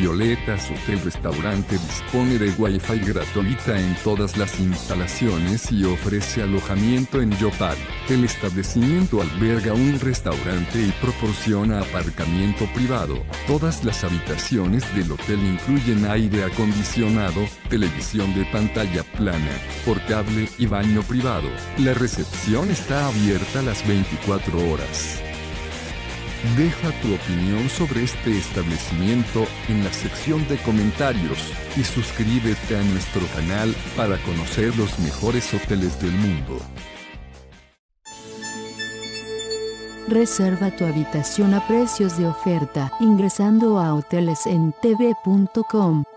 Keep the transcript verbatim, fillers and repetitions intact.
Violetas Hotel Restaurante dispone de Wi-Fi gratuita en todas las instalaciones y ofrece alojamiento en Yopal. El establecimiento alberga un restaurante y proporciona aparcamiento privado. Todas las habitaciones del hotel incluyen aire acondicionado, televisión de pantalla plana, portable y baño privado. La recepción está abierta las veinticuatro horas. Deja tu opinión sobre este establecimiento en la sección de comentarios y suscríbete a nuestro canal para conocer los mejores hoteles del mundo. Reserva tu habitación a precios de oferta ingresando a hoteles en t v punto com.